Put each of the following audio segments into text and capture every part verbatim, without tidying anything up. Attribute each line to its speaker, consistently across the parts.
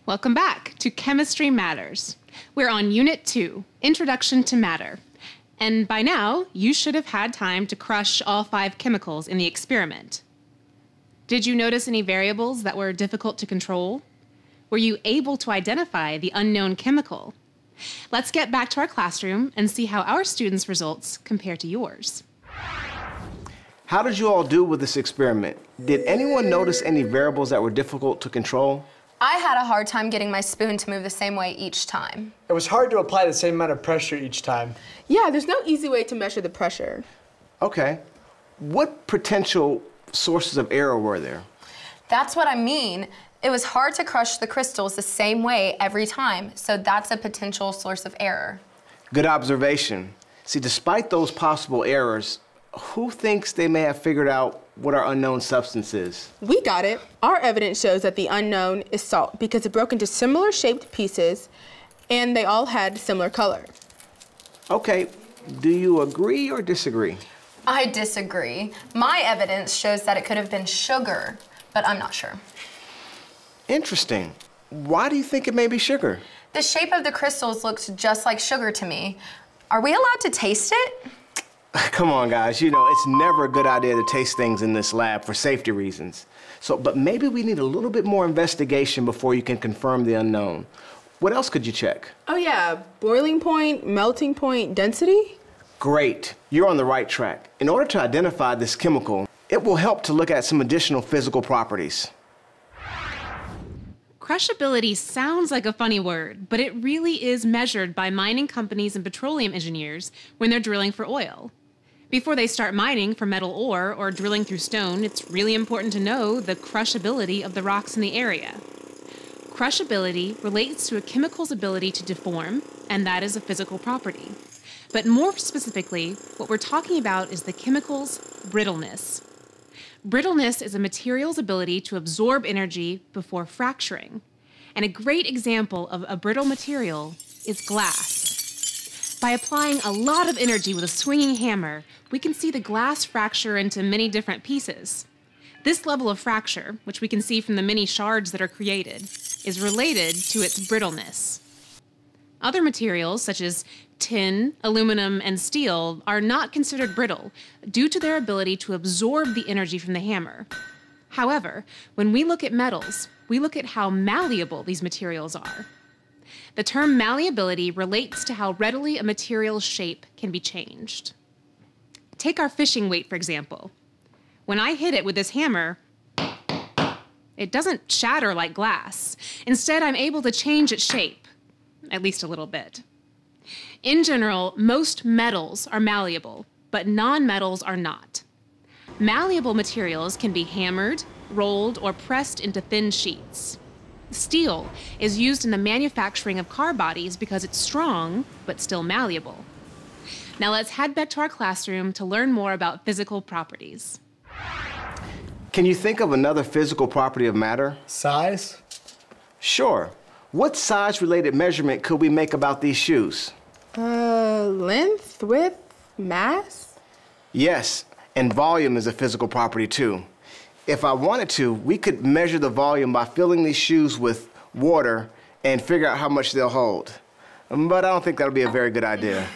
Speaker 1: Welcome back to Chemistry Matters. We're on Unit two, Introduction to Matter. And by now, you should have had time to crush all five chemicals in the experiment. Did you notice any variables that were difficult to control? Were you able to identify the unknown chemical? Let's get back to our classroom and see how our students' results compare to yours.
Speaker 2: How did you all do with this experiment? Did anyone notice any variables that were difficult to control?
Speaker 3: I had a hard time getting my spoon to move the same way each time.
Speaker 4: It was hard to apply the same amount of pressure each time.
Speaker 5: Yeah, there's no easy way to measure the pressure.
Speaker 2: Okay. What potential sources of error were there?
Speaker 3: That's what I mean. It was hard to crush the crystals the same way every time, so that's a potential source of error.
Speaker 2: Good observation. See, despite those possible errors, who thinks they may have figured out what our unknown substance is?
Speaker 5: We got it. Our evidence shows that the unknown is salt because it broke into similar shaped pieces and they all had similar color.
Speaker 2: Okay, do you agree or disagree?
Speaker 3: I disagree. My evidence shows that it could have been sugar, but I'm not sure.
Speaker 2: Interesting. Why do you think it may be sugar?
Speaker 3: The shape of the crystals looks just like sugar to me. Are we allowed to taste it?
Speaker 2: Come on, guys. You know, it's never a good idea to taste things in this lab for safety reasons. So, but maybe we need a little bit more investigation before you can confirm the unknown. What else could you check?
Speaker 5: Oh yeah, boiling point, melting point, density?
Speaker 2: Great. You're on the right track. In order to identify this chemical, it will help to look at some additional physical properties.
Speaker 1: Crushability sounds like a funny word, but it really is measured by mining companies and petroleum engineers when they're drilling for oil. Before they start mining for metal ore or drilling through stone, it's really important to know the crushability of the rocks in the area. Crushability relates to a chemical's ability to deform, and that is a physical property. But more specifically, what we're talking about is the chemical's brittleness. Brittleness is a material's ability to absorb energy before fracturing. And a great example of a brittle material is glass. By applying a lot of energy with a swinging hammer, we can see the glass fracture into many different pieces. This level of fracture, which we can see from the many shards that are created, is related to its brittleness. Other materials, such as tin, aluminum, and steel, are not considered brittle due to their ability to absorb the energy from the hammer. However, when we look at metals, we look at how malleable these materials are. The term malleability relates to how readily a material's shape can be changed. Take our fishing weight, for example. When I hit it with this hammer, it doesn't shatter like glass. Instead, I'm able to change its shape, at least a little bit. In general, most metals are malleable, but non-metals are not. Malleable materials can be hammered, rolled, or pressed into thin sheets. Steel is used in the manufacturing of car bodies because it's strong, but still malleable. Now let's head back to our classroom to learn more about physical properties.
Speaker 2: Can you think of another physical property of matter?
Speaker 4: Size?
Speaker 2: Sure. What size-related measurement could we make about these shoes?
Speaker 5: Uh, length, width, mass?
Speaker 2: Yes, and volume is a physical property too. If I wanted to, we could measure the volume by filling these shoes with water and figure out how much they'll hold. But I don't think that'll be a very good idea.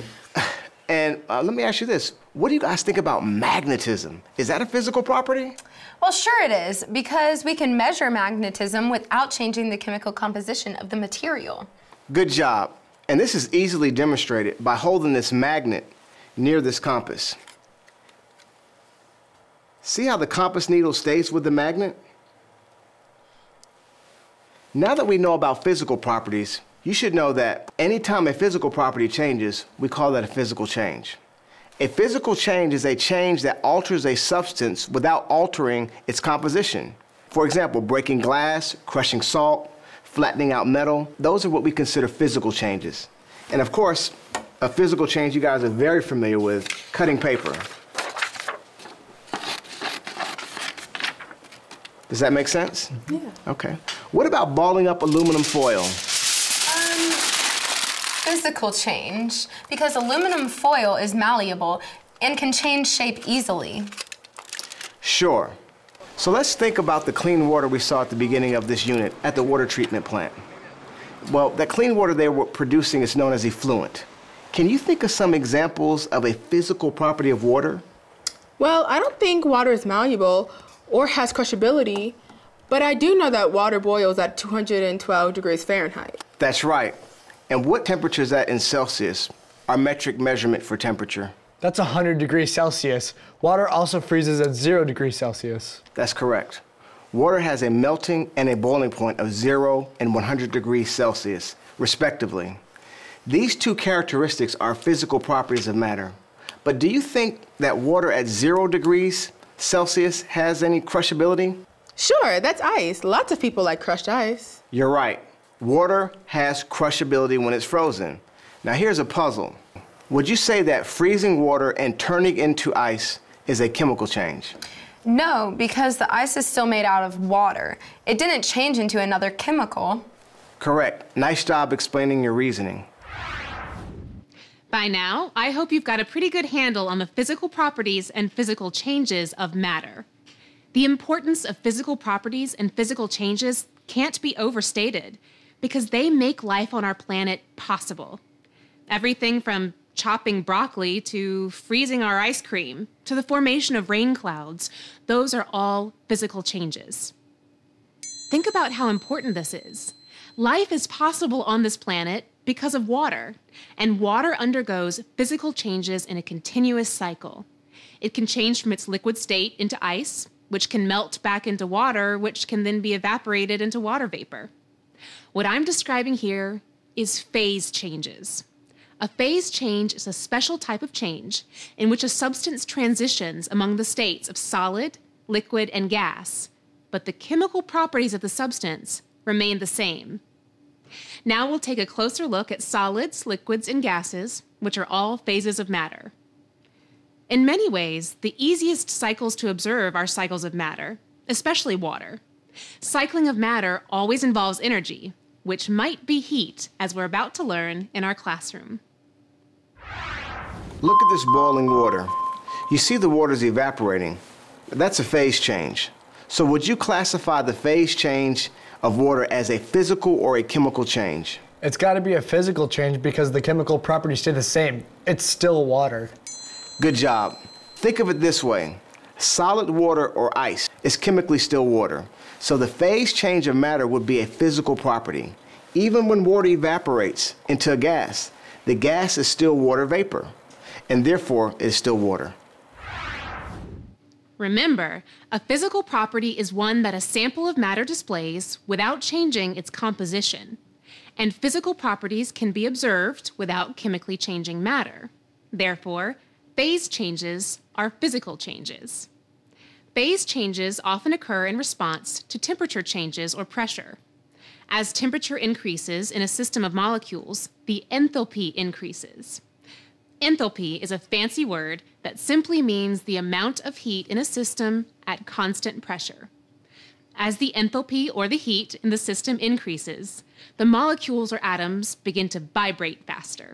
Speaker 2: And uh, let me ask you this. What do you guys think about magnetism? Is that a physical property?
Speaker 3: Well, sure it is, because we can measure magnetism without changing the chemical composition of the material.
Speaker 2: Good job. And this is easily demonstrated by holding this magnet near this compass. See how the compass needle stays with the magnet? Now that we know about physical properties, you should know that anytime a physical property changes, we call that a physical change. A physical change is a change that alters a substance without altering its composition. For example, breaking glass, crushing salt, flattening out metal, those are what we consider physical changes. And of course, a physical change you guys are very familiar with, cutting paper. Does that make sense?
Speaker 5: Yeah.
Speaker 2: Okay. What about balling up aluminum foil?
Speaker 3: Um, physical change, because aluminum foil is malleable and can change shape easily.
Speaker 2: Sure. So let's think about the clean water we saw at the beginning of this unit at the water treatment plant. Well, that clean water they were producing is known as effluent. Can you think of some examples of a physical property of water?
Speaker 5: Well, I don't think water is malleable or has crushability, but I do know that water boils at two hundred twelve degrees Fahrenheit.
Speaker 2: That's right. And what temperature is that in Celsius, our metric measurement for temperature?
Speaker 4: That's one hundred degrees Celsius. Water also freezes at zero degrees Celsius.
Speaker 2: That's correct. Water has a melting and a boiling point of zero and one hundred degrees Celsius, respectively. These two characteristics are physical properties of matter. But do you think that water at zero degrees Celsius has any crushability?
Speaker 5: Sure, that's ice. Lots of people like crushed ice.
Speaker 2: You're right. Water has crushability when it's frozen. Now here's a puzzle. Would you say that freezing water and turning into ice is a chemical change?
Speaker 3: No, because the ice is still made out of water. It didn't change into another chemical.
Speaker 2: Correct. Nice job explaining your reasoning.
Speaker 1: By now, I hope you've got a pretty good handle on the physical properties and physical changes of matter. The importance of physical properties and physical changes can't be overstated because they make life on our planet possible. Everything from chopping broccoli to freezing our ice cream to the formation of rain clouds, those are all physical changes. Think about how important this is. Life is possible on this planet because of water, and water undergoes physical changes in a continuous cycle. It can change from its liquid state into ice, which can melt back into water, which can then be evaporated into water vapor. What I'm describing here is phase changes. A phase change is a special type of change in which a substance transitions among the states of solid, liquid, and gas, but the chemical properties of the substance remain the same. Now we'll take a closer look at solids, liquids, and gases, which are all phases of matter. In many ways, the easiest cycles to observe are cycles of matter, especially water. Cycling of matter always involves energy, which might be heat, as we're about to learn in our classroom.
Speaker 2: Look at this boiling water. You see the water's evaporating. That's a phase change. So would you classify the phase change of water as a physical or a chemical change?
Speaker 4: It's got to be a physical change because the chemical properties stay the same. It's still water.
Speaker 2: Good job. Think of it this way. Solid water or ice is chemically still water. So the phase change of matter would be a physical property. Even when water evaporates into a gas, the gas is still water vapor, and therefore it is still water.
Speaker 1: Remember, a physical property is one that a sample of matter displays without changing its composition. And physical properties can be observed without chemically changing matter. Therefore, phase changes are physical changes. Phase changes often occur in response to temperature changes or pressure. As temperature increases in a system of molecules, the enthalpy increases. Enthalpy is a fancy word that simply means the amount of heat in a system at constant pressure. As the enthalpy or the heat in the system increases, the molecules or atoms begin to vibrate faster.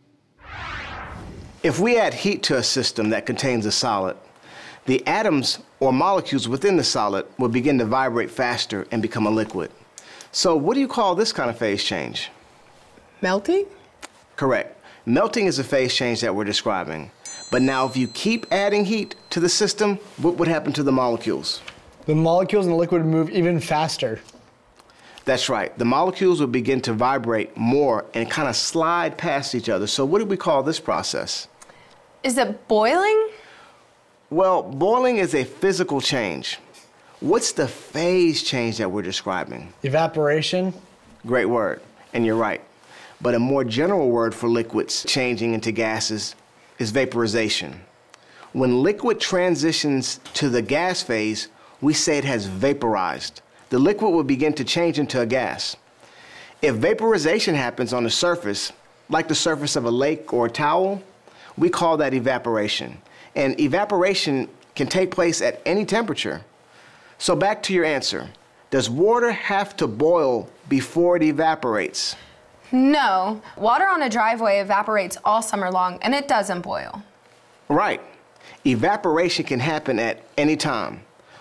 Speaker 2: If we add heat to a system that contains a solid, the atoms or molecules within the solid will begin to vibrate faster and become a liquid. So what do you call this kind of phase change?
Speaker 5: Melting?
Speaker 2: Correct. Melting is a phase change that we're describing. But now if you keep adding heat to the system, what would happen to the molecules?
Speaker 4: The molecules in the liquid move even faster.
Speaker 2: That's right. The molecules will begin to vibrate more and kind of slide past each other. So what do we call this process?
Speaker 3: Is it boiling?
Speaker 2: Well, boiling is a physical change. What's the phase change that we're describing?
Speaker 4: Evaporation.
Speaker 2: Great word, and you're right. But a more general word for liquids changing into gases is vaporization. When liquid transitions to the gas phase, we say it has vaporized. The liquid will begin to change into a gas. If vaporization happens on the surface, like the surface of a lake or a towel, we call that evaporation. And evaporation can take place at any temperature. So back to your answer. Does water have to boil before it evaporates?
Speaker 3: No. Water on a driveway evaporates all summer long, and it doesn't boil.
Speaker 2: Right. Evaporation can happen at any time.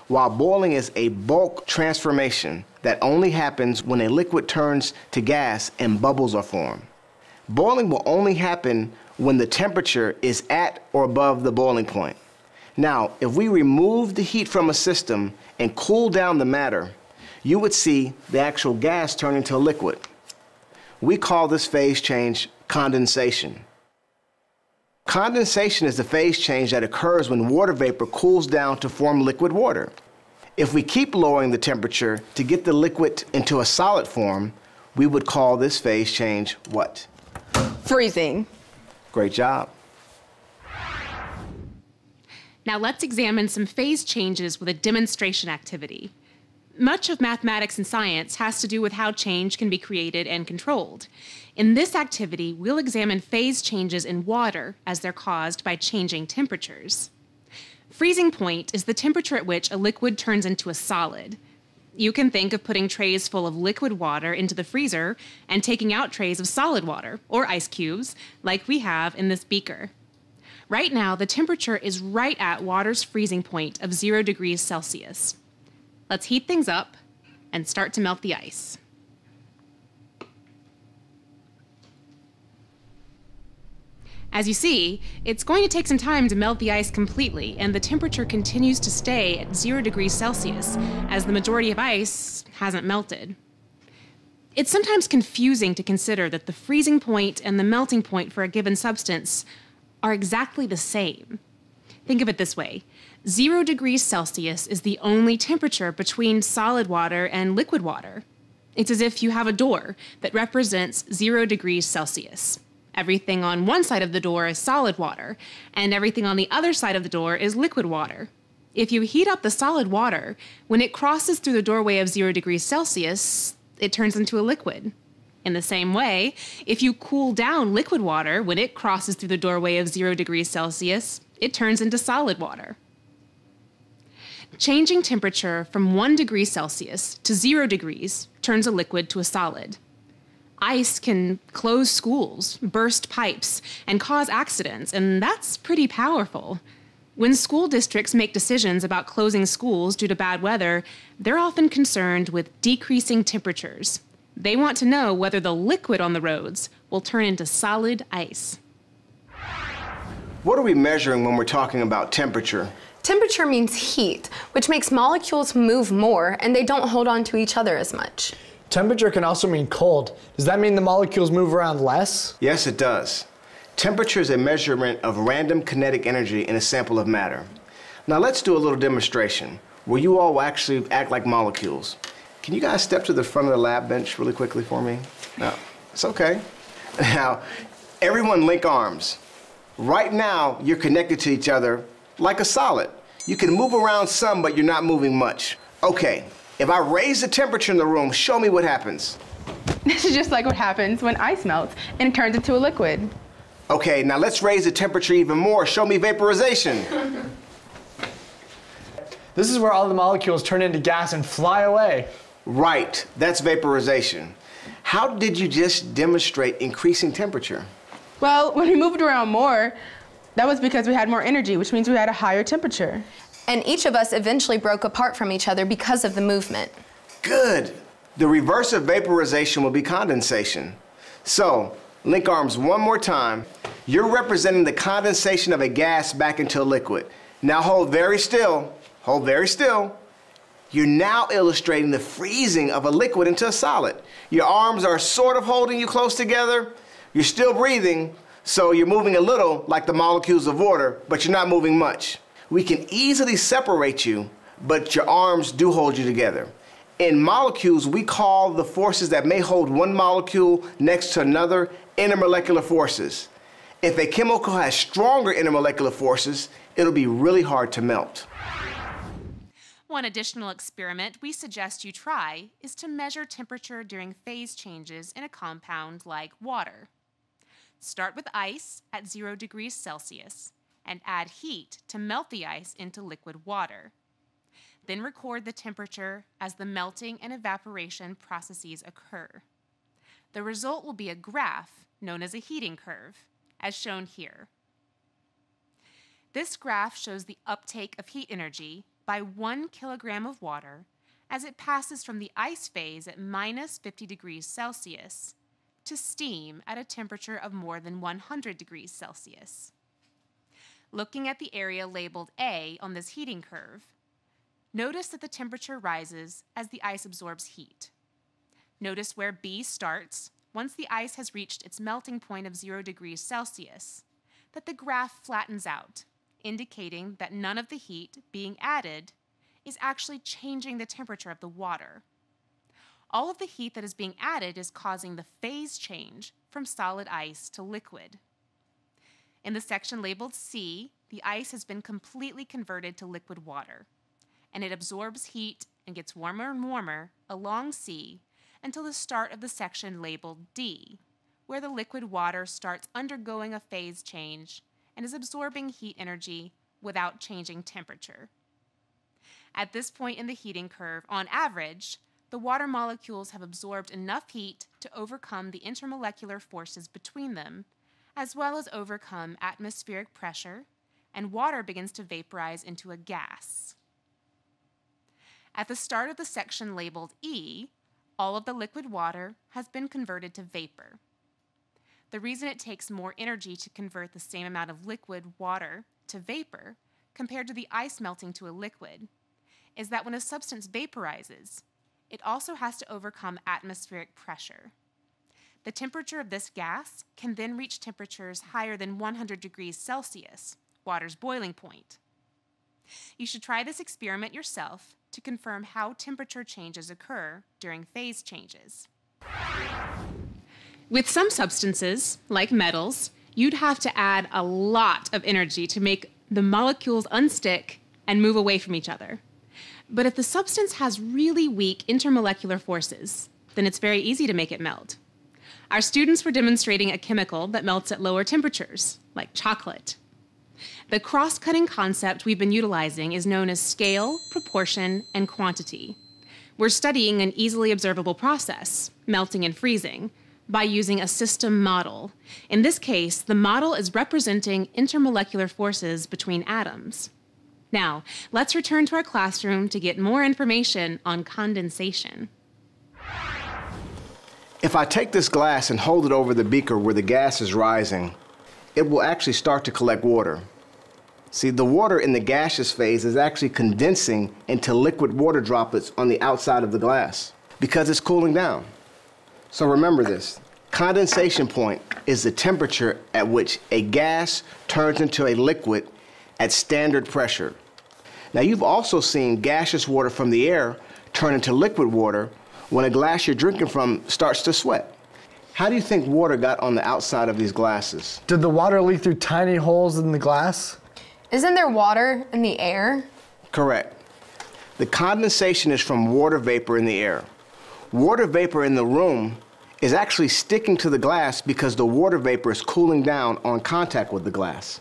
Speaker 2: while boiling is a bulk transformation that only happens when a liquid turns to gas and bubbles are formed. Boiling will only happen when the temperature is at or above the boiling point. Now, if we remove the heat from a system and cool down the matter, you would see the actual gas turn into a liquid. We call this phase change condensation. Condensation is the phase change that occurs when water vapor cools down to form liquid water. If we keep lowering the temperature to get the liquid into a solid form, we would call this phase change what?
Speaker 5: Freezing.
Speaker 2: Great job.
Speaker 1: Now let's examine some phase changes with a demonstration activity. Much of mathematics and science has to do with how change can be created and controlled. In this activity, we'll examine phase changes in water as they're caused by changing temperatures. Freezing point is the temperature at which a liquid turns into a solid. You can think of putting trays full of liquid water into the freezer and taking out trays of solid water, or ice cubes, like we have in this beaker. Right now, the temperature is right at water's freezing point of zero degrees Celsius. Let's heat things up and start to melt the ice. As you see, it's going to take some time to melt the ice completely, and the temperature continues to stay at zero degrees Celsius, as the majority of ice hasn't melted. It's sometimes confusing to consider that the freezing point and the melting point for a given substance are exactly the same. Think of it this way. Zero degrees Celsius is the only temperature between solid water and liquid water. It's as if you have a door that represents zero degrees Celsius. Everything on one side of the door is solid water, and everything on the other side of the door is liquid water. If you heat up the solid water, when it crosses through the doorway of zero degrees Celsius, it turns into a liquid. In the same way, if you cool down liquid water, when it crosses through the doorway of zero degrees Celsius, it turns into solid water. Changing temperature from one degree Celsius to zero degrees turns a liquid to a solid. Ice can close schools, burst pipes, and cause accidents, and that's pretty powerful. When school districts make decisions about closing schools due to bad weather, they're often concerned with decreasing temperatures. They want to know whether the liquid on the roads will turn into solid ice.
Speaker 2: What are we measuring when we're talking about temperature?
Speaker 3: Temperature means heat, which makes molecules move more and they don't hold on to each other as much.
Speaker 4: Temperature can also mean cold. Does that mean the molecules move around less?
Speaker 2: Yes, it does. Temperature is a measurement of random kinetic energy in a sample of matter. Now let's do a little demonstration where you all will actually act like molecules. Can you guys step to the front of the lab bench really quickly for me? No, it's okay. Now, everyone link arms. Right now, you're connected to each other like a solid. You can move around some, but you're not moving much. Okay, if I raise the temperature in the room, show me what happens.
Speaker 5: This is just like what happens when ice melts and it turns into a liquid.
Speaker 2: Okay, now let's raise the temperature even more. Show me vaporization.
Speaker 4: This is where all the molecules turn into gas and fly away.
Speaker 2: Right, that's vaporization. How did you just demonstrate increasing temperature?
Speaker 5: Well, when we moved around more, that was because we had more energy, which means we had a higher temperature.
Speaker 3: And each of us eventually broke apart from each other because of the movement.
Speaker 2: Good. The reverse of vaporization will be condensation. So, link arms one more time. You're representing the condensation of a gas back into a liquid. Now hold very still. Hold very still. You're now illustrating the freezing of a liquid into a solid. Your arms are sort of holding you close together. You're still breathing, so you're moving a little like the molecules of water, but you're not moving much. We can easily separate you, but your arms do hold you together. In molecules, we call the forces that may hold one molecule next to another intermolecular forces. If a chemical has stronger intermolecular forces, it'll be really hard to melt.
Speaker 1: One additional experiment we suggest you try is to measure temperature during phase changes in a compound like water. Start with ice at zero degrees Celsius and add heat to melt the ice into liquid water. Then record the temperature as the melting and evaporation processes occur. The result will be a graph known as a heating curve, as shown here. This graph shows the uptake of heat energy by one kilogram of water as it passes from the ice phase at minus fifty degrees Celsius to steam at a temperature of more than one hundred degrees Celsius. Looking at the area labeled A on this heating curve, notice that the temperature rises as the ice absorbs heat. Notice where B starts once the ice has reached its melting point of zero degrees Celsius, that the graph flattens out, indicating that none of the heat being added is actually changing the temperature of the water. All of the heat that is being added is causing the phase change from solid ice to liquid. In the section labeled C, the ice has been completely converted to liquid water, and it absorbs heat and gets warmer and warmer along C until the start of the section labeled D, where the liquid water starts undergoing a phase change and is absorbing heat energy without changing temperature. At this point in the heating curve, on average, the water molecules have absorbed enough heat to overcome the intermolecular forces between them, as well as overcome atmospheric pressure, and water begins to vaporize into a gas. At the start of the section labeled E, all of the liquid water has been converted to vapor. The reason it takes more energy to convert the same amount of liquid water to vapor compared to the ice melting to a liquid is that when a substance vaporizes, it also has to overcome atmospheric pressure. The temperature of this gas can then reach temperatures higher than one hundred degrees Celsius, water's boiling point. You should try this experiment yourself to confirm how temperature changes occur during phase changes. With some substances, like metals, you'd have to add a lot of energy to make the molecules unstick and move away from each other. But if the substance has really weak intermolecular forces, then it's very easy to make it melt. Our students were demonstrating a chemical that melts at lower temperatures, like chocolate. The cross-cutting concept we've been utilizing is known as scale, proportion, and quantity. We're studying an easily observable process, melting and freezing, by using a system model. In this case, the model is representing intermolecular forces between atoms. Now, let's return to our classroom to get more information on condensation.
Speaker 2: If I take this glass and hold it over the beaker where the gas is rising, it will actually start to collect water. See, the water in the gaseous phase is actually condensing into liquid water droplets on the outside of the glass because it's cooling down. So remember this, condensation point is the temperature at which a gas turns into a liquid at standard pressure. Now, you've also seen gaseous water from the air turn into liquid water when a glass you're drinking from starts to sweat. How do you think water got on the outside of these glasses?
Speaker 4: Did the water leak through tiny holes in the glass?
Speaker 3: Isn't there water in the air?
Speaker 2: Correct. The condensation is from water vapor in the air. Water vapor in the room is actually sticking to the glass because the water vapor is cooling down on contact with the glass.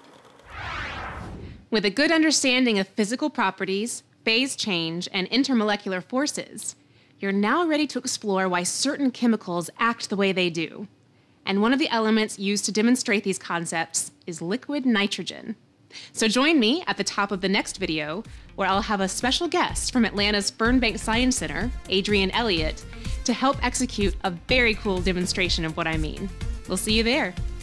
Speaker 1: With a good understanding of physical properties, phase change, and intermolecular forces, you're now ready to explore why certain chemicals act the way they do. And one of the elements used to demonstrate these concepts is liquid nitrogen. So join me at the top of the next video, where I'll have a special guest from Atlanta's Fernbank Science Center, Adrian Elliott, to help execute a very cool demonstration of what I mean. We'll see you there.